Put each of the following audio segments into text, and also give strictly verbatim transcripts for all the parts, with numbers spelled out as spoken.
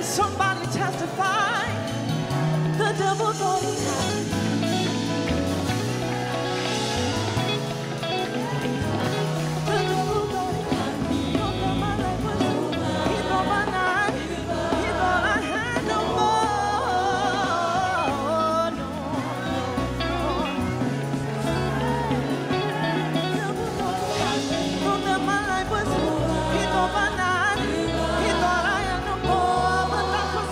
Somebody testify. The devil thought he had me. The devil thought he had me. He thought my life was over. He thought my life. He thought I had no more. No, no, no. The devil thought he had me. He thought that my life was over. He thought my life. He thought I had no more. But that was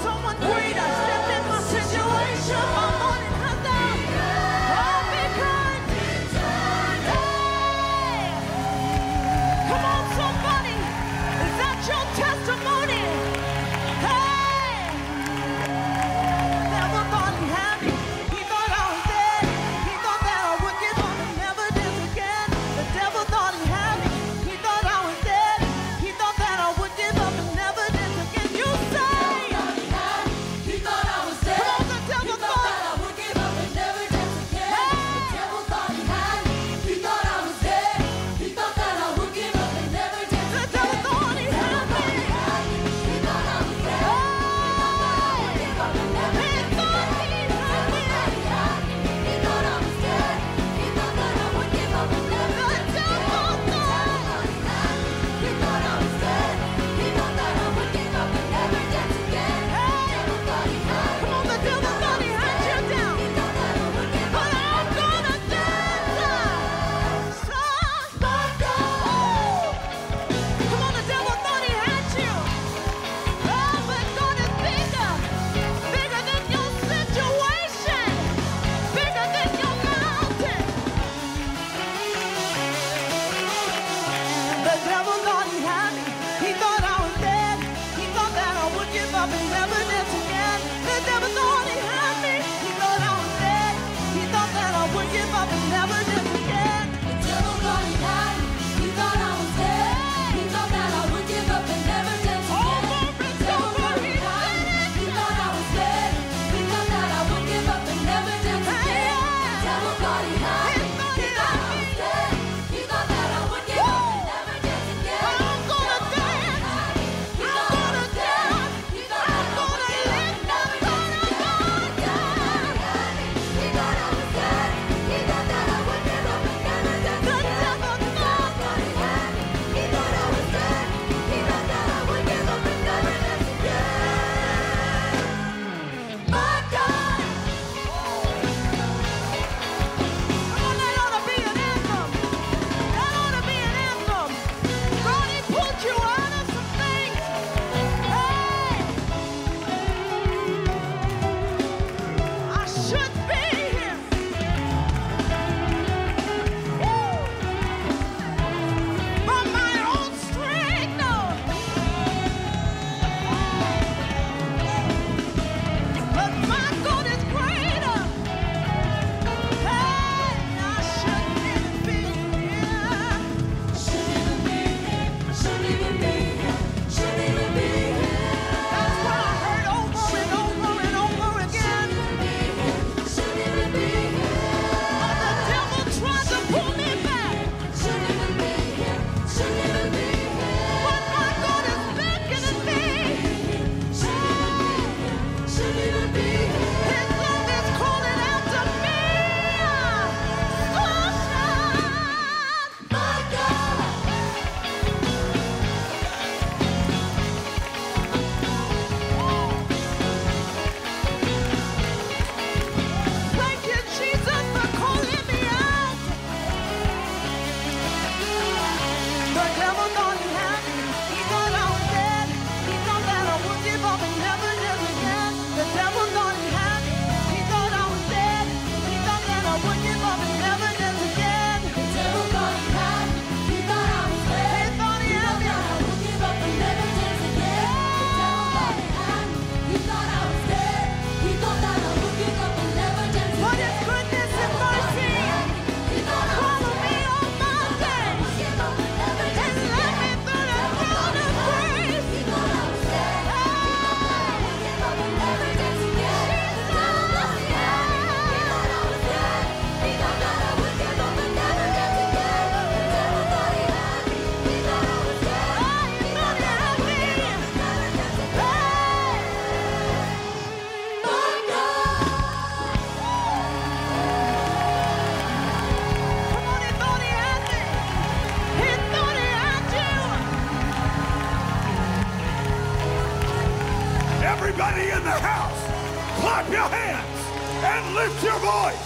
Everybody in the house, clap your hands and lift your voice.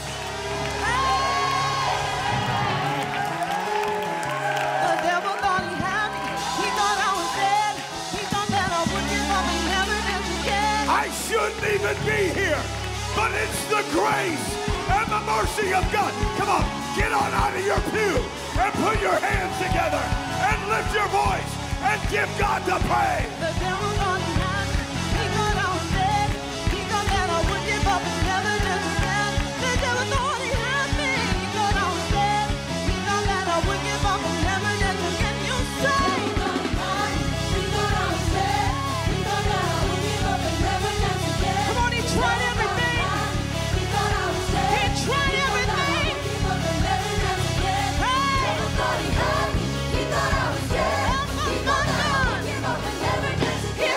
The devil thought he had me. He thought I was dead. He thought that I would give up and never live again. I shouldn't even be here, but it's the grace and the mercy of God. Come on, get on out of your pew and put your hands together and lift your voice and give God the praise. The devil thought he had me. He thought I was dead. He thought that I would give up and never live again. The devil thought he had me. He thought I was dead. He thought that I would give up and never live again. You say. Come on, he tried everything. He tried everything. Hey. He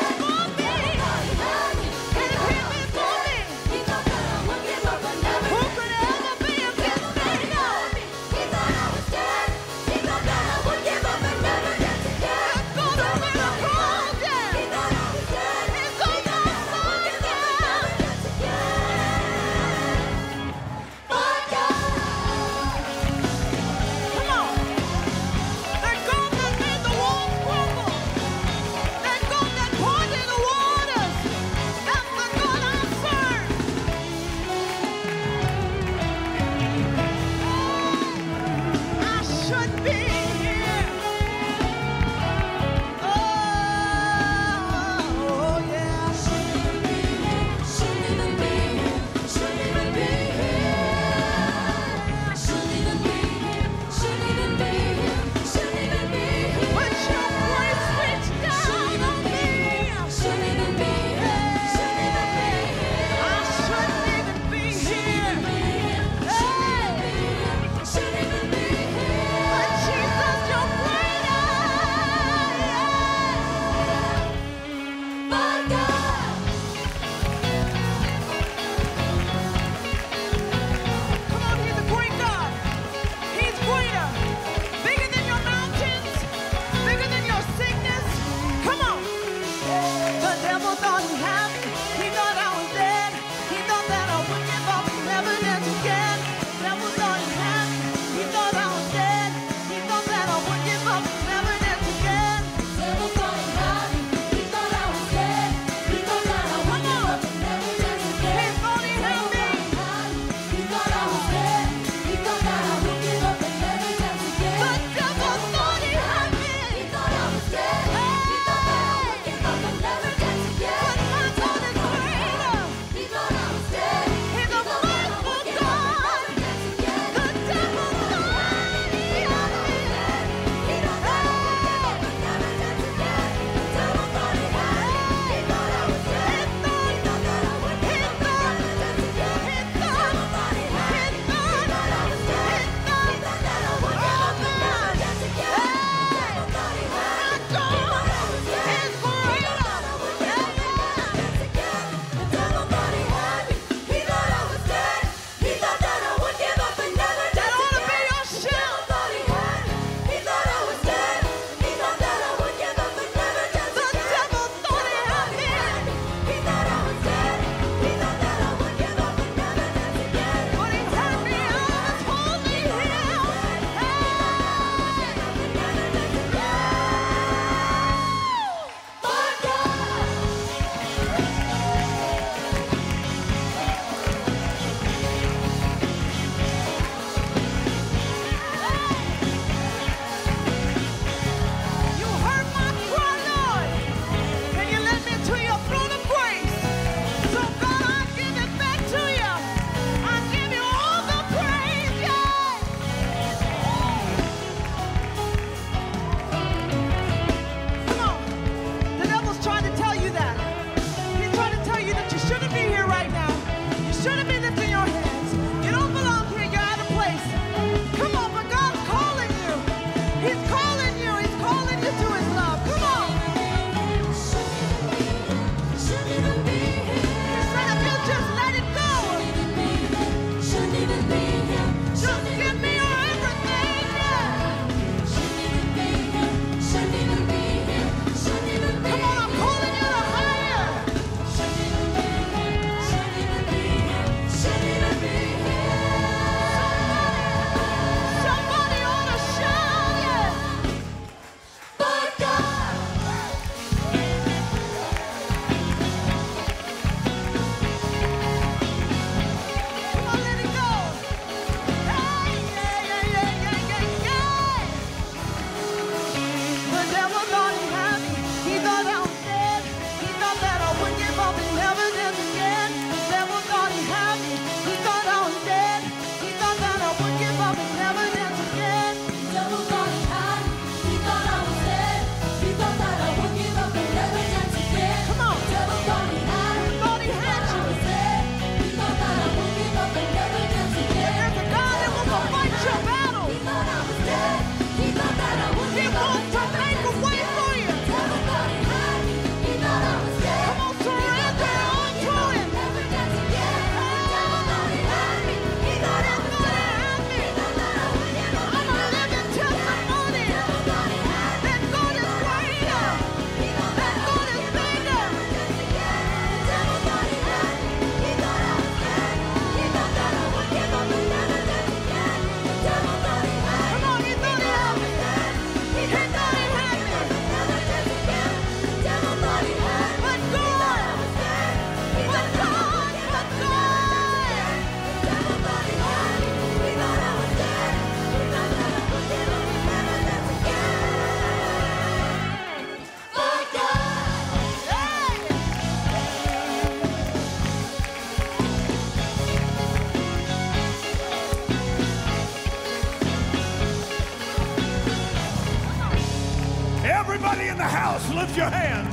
Everybody in the house, lift your hands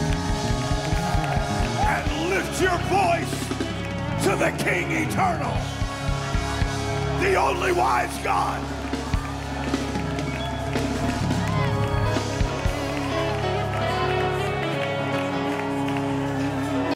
and lift your voice to the King Eternal, the only wise God.